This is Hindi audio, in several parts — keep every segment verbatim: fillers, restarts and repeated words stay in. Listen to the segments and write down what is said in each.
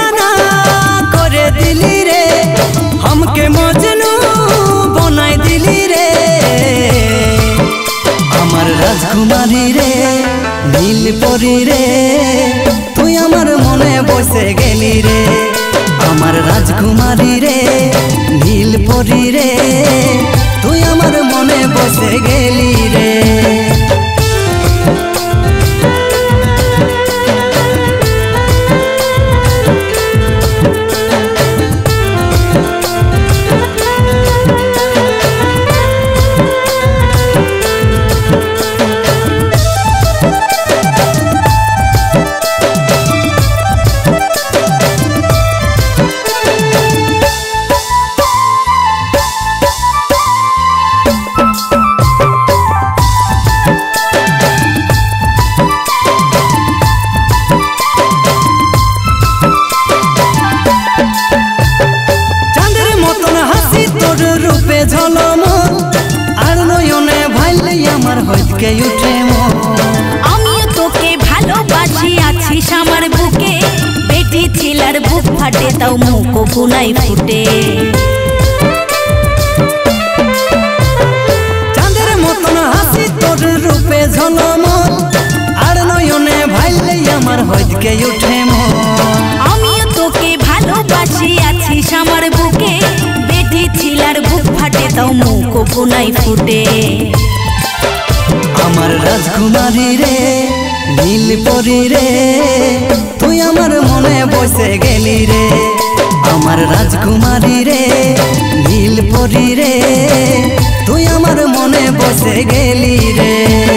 दीवाना करे दिली रे हमके मजनू बनाई दिली रे আমার রাজকুমারী রে নীল পরি রে তুই আমার মনে বসে গেলি রে আমার রাজকুমারী রে নীল পরি রে তুই আমার মনে বসে গেলি রে उठे तोके भालोबासी आछिस आमार बुके बेटी छिलार बुक फाटे ताओ मुख बुनाई फुटे चाँदेर मतन हासि तोर रूपे झलमल आर नयने भाइले आमार हइके उठे आमियो तोके भालोबासी आछिस आमार बुके बेटी छिलार बुक फाटे ताओ मुख बुनाई फुटे আমার রাজকুমারী রে নীল পরি রে তুই আমার মনে বসে গেলি রে আমার রাজকুমারী রে নীল পরি রে তুই আমার মনে বসে গেলি রে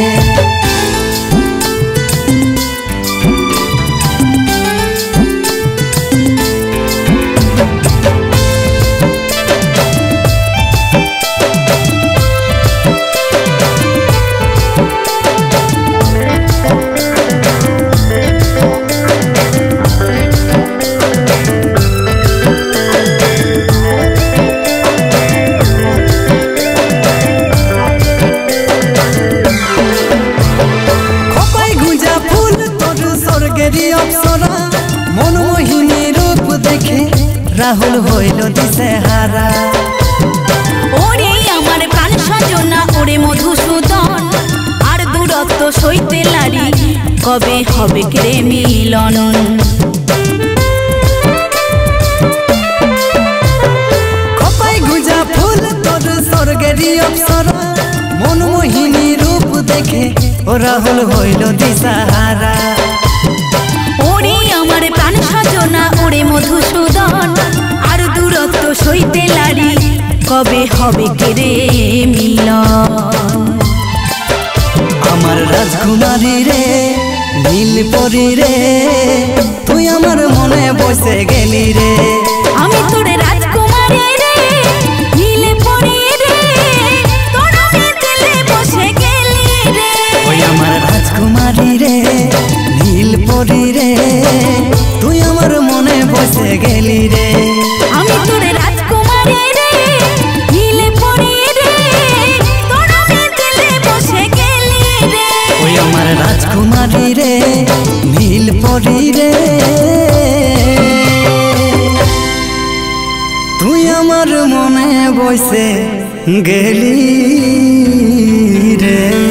मनमोहिनी रूप देखे राहुल हইল दिशेहारा ओरे आमार प्राण सजना ओरे मधुसूदन आर दूरत्व सইতে लारी कबे हबे रे मिलन खपाई गुजा फूल तोर स्वर्गेरी अप्सरा मनमोहिनी रूप देखे राहुल हইল दिशेहारा ओरे आमार प्राण सजना ओरे मधुसूदन आर दूरत्व सইতে लारी कबे हबे रे मिलन আমার রাজকুমারী রে নীল পরি রে তুই আমার মনে বসে গেলি রে আমি তোরে রাজকুমারী রে নীল পরি রে তোর আমি দিলে বসে গেলি রে ওই আমার রাজকুমারী রে নীল পরি রে তুই আমার মনে বসে গেলি রে আমি তোরে রাজকুমারী রে নীল পরি রে তোর আমি দিলে বসে গেলি রে ওই আমার রাজকুমারী রে নীল পরি রে তুই আমার মনে বসে গেলি রে।